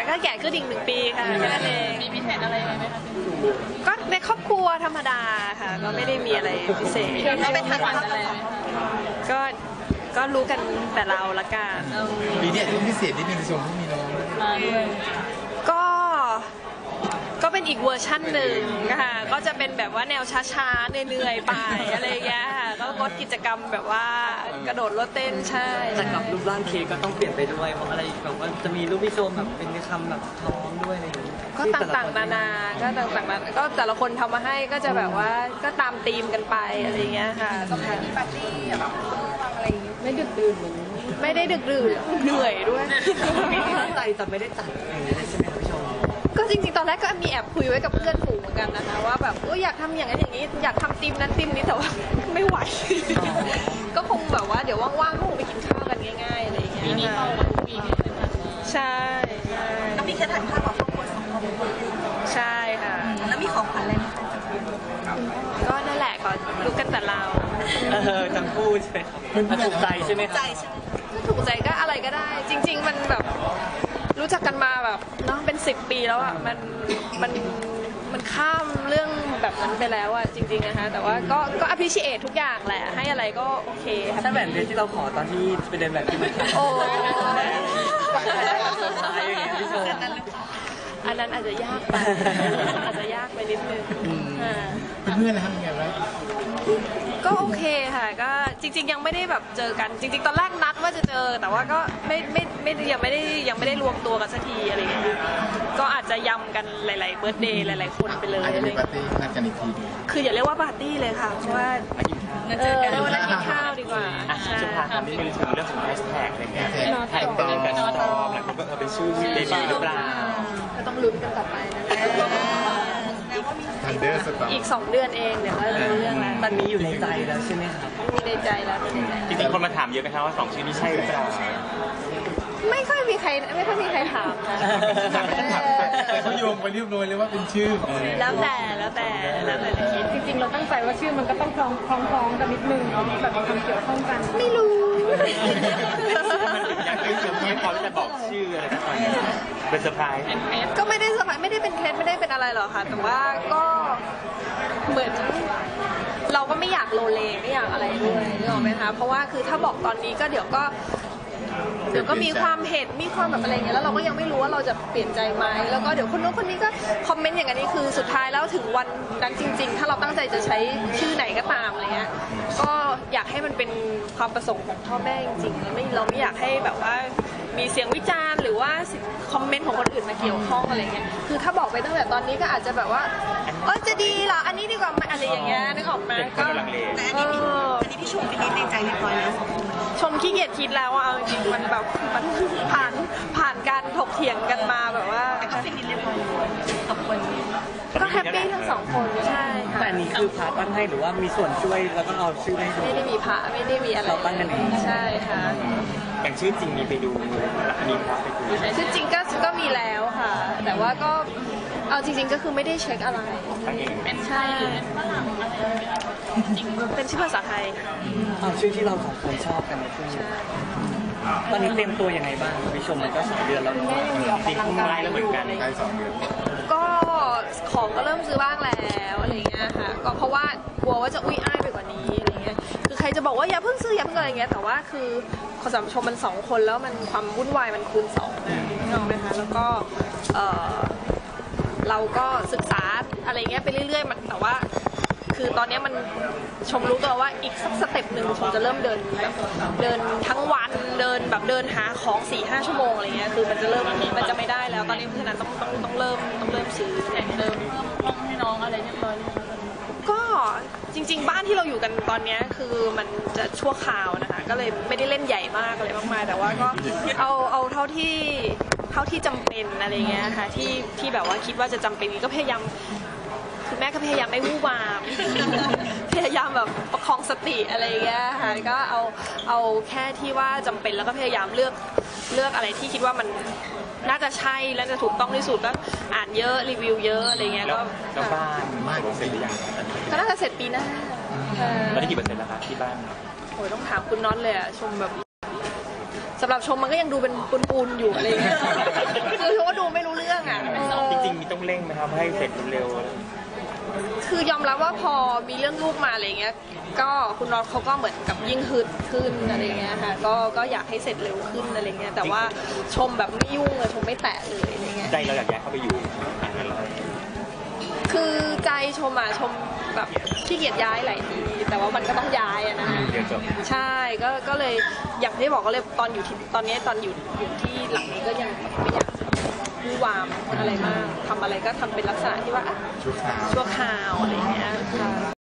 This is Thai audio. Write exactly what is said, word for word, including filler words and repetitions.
ก็แก่ขึ้นอีกหนึ่งปีค่ะแค่นั้นเองมีพิเศษอะไรไหมคะก็ในครอบครัวธรรมดาค่ะก็ไม่ได้มีอะไรพิเศษก็เป็นทันวันอะไรก็ก็รู้กันแต่เราละกันปีนี้ที่พิเศษนิดนึงชมที่มีน้องมาด้วยก็ก็เป็นอีกเวอร์ชั่นหนึ่งค่ะก็จะเป็นแบบว่าแนวช้าๆเหนื่อยๆไปอะไรอย่างเงี้ยค่ะก็งดกิจกรรมแบบว่ากระโดดรถเต้นใช่แต่กับรูปร่างเค้กก็ต้องเปลี่ยนไปด้วยเพราะอะไรแบบว่าจะมีรูปพี่โจมแบบเป็นคำแบบท้องด้วยอะไรอย่างเงี้ยก็ต่างๆนานาก็ต่างๆนานาก็แต่ละคนทำมาให้ก็จะแบบว่าก็ตามธีมกันไปอะไรอย่างเงี้ยค่ะต้องมีปาร์ตี้แบบอะไรไม่ดึกดื่นไม่ได้ดึกดื่นเหนื่อยด้วยตั้งใจจะไม่ได้จัดอย่างนี้เลยใช่ไหมครับพี่ชมก็จริงๆตอนแรกก็มีแอบคุยไว้กับเพื่อนฝูงเหมือนกันนะคะว่าแบบอยากทำอย่างนั้นอย่างนี้อยากทำธีมนั้นธีมนี้แต่ว่าไม่ไหวก็คงแบบว่าเดี๋ยวว่างๆก็คงไปกินข้าวกันง่ายๆอะไรอย่างเงี้ยมีเข้าวันมีใช่ใช่แล้วมีแค่ทานข้าวกับครอบครัวสองคนใช่ค่ะแล้วมีของขวัญอะไรไหมคะก็นั่นแหละก็รู้กันแต่เราเออทั้งคู่ใช่ไหมถูกใจใช่ไหมใจใช่ไหมก็ถูกใจก็อะไรก็ได้จริงๆมันแบบรู้จักกันมาแบบเนาะเป็นสิบปีแล้วอ่ะมันมันมันข้ามเรื่องแบบนั้นไปแล้วอ่ะจริงๆนะคะแต่ว่าก็ก็ appreciate ทุกอย่างแหละให้อะไรก็โอเคค่ะถ้าแหวนเพชรที่เราขอตอนที่ไปเดินแบบที่มันโอ้อันนั้นอาจจะยากไปอาจจะยากไปนิดนึงเพื่อนๆนะครับยังไงวะก็โอเคค่ะก็จริงๆยังไม่ได้แบบเจอกันจริงๆตอนแรกนัดว่าจะเจอแต่ว่าก็ไม่ไม่ไม่ยังไม่ได้ยังไม่ได้รวมตัวกันสักทีอะไรอย่างเงี้ยก็อาจจะยำกันหลายๆเบิร์ธเดย์หลายๆคนไปเลยอะไรปาร์ตี้นัดกันอีกทีคืออย่าเรียกว่าปาร์ตี้เลยค่ะเพราะว่าเออเรียกว่านัดกินข้าวดีกว่าช่วงผ่านมาไม่มีถึงเรื่องของแฮชแท็กอะไรเงี้ยแท็กเป็นกันตอมแล้วก็เออเป็นชื่อเบบีหรือเปล่าก็ต้องลุ้นกันต่อไปนะอีกสองเดือนเองเดี๋ยวก็รู้เรื่องแล้วตอนนี้อยู่ในใจแล้วใช่ไหมครับมีในใจแล้วจริงๆคนมาถามเยอะไหมครับว่าสองชื่อนี้ใช่หรือเปล่าไม่ค่อยมีใครไม่ค่อยมีใครถามนะแต่เขาโยงไปเรียบร้อยเลยว่าเป็นชื่อแล้วแต่แล้วแต่แล้วแต่คิดจริงๆเราตั้งใจว่าชื่อมันก็ต้องคล้องคล้องคล้องกันนิดนึงเนาะแบบมีความเกี่ยวข้องกันไม่รู้อยากเป็นเซอร์ไพรส์พอที่จะบอกชื่ออะไรกันตอนนี้เป็นเซอร์ไพรส์ก็ไม่ได้เซอร์ไพรส์ไม่ได้เป็นเคล็ดไม่ได้เป็นอะไรหรอกค่ะแต่ว่าก็เหมือนเราก็ไม่อยากโลเลไม่อยากอะไรด้วยนึกออกไหมคะเพราะว่าคือถ้าบอกตอนนี้ก็เดี๋ยวก็เดี๋ยวก็มีความเห็นมีความแบบอะไรเงี้ยแล้วเราก็ยังไม่รู้ว่าเราจะเปลี่ยนใจไหมแล้วก็เดี๋ยวคนนู้นคนนี้ก็คอมเมนต์อย่างนี้คือสุดท้ายแล้วถึงวันนั้นจริงๆถ้าเราตั้งใจจะใช้ชื่อไหนก็ตามอะไรเงี้ยก็อยากให้มันเป็นความประสงค์ของพ่อแม่จริงๆไม่เราไม่อยากให้แบบว่ามีเสียงวิจารณ์หรือว่าคอมเมนต์ของคนอื่นมาเกี่ยวข้องอะไรเงี้ยคือถ้าบอกไปตั้งแต่ตอนนี้ก็อาจจะแบบว่าเออจะดีเหรออันนี้ดีกว่าอะไรอย่างเงี้ยนึกออกมาก็แต่อันนี้พี่อันนี้พี่ชมคิดในใจเรียบร้อยแล้วชมขี้เกียจคิดแล้วว่าจริงมันแบบมันผ่านผ่านการถกเถียงกันมาแบบว่าแต่ก็ฟินเรียบร้อยสองคนก็แฮปปี้ทั้งสองคนใช่ค่ะแต่นี้คือพาตั้งให้หรือว่ามีส่วนช่วยแล้วก็เอาชื่อให้ไม่ได้มีพาไม่ได้มีอะไรเราตั้งกันเองใช่ค่ะอย่างชื่อจริงมีไปดูมีพาไปดูชื่อจริงก็ก็มีแล้วค่ะแต่ว่าก็เอาจริงๆก็คือไม่ได้เช็คอะไรเป็นใช่จริงเป็นชื่อภาษาไทยเอาชื่อที่เราสองคนชอบกันในช่วงนี้ตอนนี้เตรียมตัวยังไงบ้างพี่ชมมันก็สองเดือนแล้วตีคุ้มไล่แล้วเหมือนกันใกล้สองเดือนก็ของก็เริ่มซื้อบ้างแล้วอะไรเงี้ยค่ะก็เพราะว่ากลัวว่าจะอุ้ยอ้ายไปกว่านี้อะไรเงี้ยคือใครจะบอกว่าอย่าเพิ่งซื้ออย่าเพิ่งอะไรเงี้ยแต่ว่าคือขอสำชมมันสองคนแล้วมันความวุ่นวายมันคูณสองนะน้องนะคะแล้วก็เออเราก็ศึกษาอะไรเงี้ยไปเรื่อยๆมันแต่ว่าคือตอนนี้มันชมรู้ตัวว่าอีกสักสเต็ปหนึ่งชมจะเริ่มเดินแบบเดินทั้งวันเดินแบบเดินหาของสี่ห้าชั่วโมงอะไรเงี้ยคือมันจะเริ่มมันจะไม่ได้แล้วตอนนี้เพราะฉะนั้นต้องต้องต้องเริ่มต้องเริ่มซื้อเริ่มลองให้น้องอะไรเรียบร้อยก็จริงๆบ้านที่เราอยู่กันตอนนี้คือมันจะชั่วคราวนะคะก็เลยไม่ได้เล่นใหญ่มากอะไรมากมายแต่ว่าก็เอาเอาเท่าที่เท่าที่จำเป็นอะไรเงี้ยค่ะที่ที่แบบว่าคิดว่าจะจำเป็นก็พยายามคือแม่ก็พยายามไม่วู่วามพยายามแบบประคองสติอะไรเงี้ยค่ะก็เอาเอาแค่ที่ว่าจำเป็นแล้วก็พยายามเลือกเลือกอะไรที่คิดว่ามันน่าจะใช่และจะถูกต้องที่สุดก็อ่านเยอะรีวิวเยอะอะไรเงี้ยก็แล้วบ้านบ้านเสร็จหรือยังก็น่าจะเสร็จปีหน้าแล้วได้กี่เปอร์เซ็นต์แล้วคะที่บ้านโอ้ยต้องถามคุณน็อตเลยอะชมแบบสำหรับชมมันก็ยังดูเป็นปูนๆอยู่อะไรเงี้ยคือชมก็ดูไม่รู้เรื่องอ่ะจริงๆมีต้องเร่งไหมครับให้เสร็จเร็วคือยอมรับว่าพอมีเรื่องลูกมาอะไรเงี้ยก็คุณน็อตเขาก็เหมือนกับยิ่งฮึดขึ้นอะไรเงี้ยค่ะก็ก็อยากให้เสร็จเร็วขึ้นอะไรเงี้ยแต่ว่าชมแบบไม่ยุ่งอะชมไม่แตะเลยอะไรเงี้ยใจเราอยากย้ายเข้าไปอยู่ต่างกันเลยคือใจชมอะชมแบบขี้เกียจย้ายหลายทีแต่ว่ามันก็ต้องย้ายอะนะเดี๋ยวจบใช่ก็ก็เลยอย่างที่บอกก็เลยตอนอยู่ที่ตอนนี้ตอนอยู่อยู่ที่หลังนี้ก็ยังไม่อยากวุ่นวามอะไรมากทำอะไรก็ทำเป็นลักษณะที่ว่าอ่ะชั่วคราวชั่วคราวอะไรเงี้ยค่ะ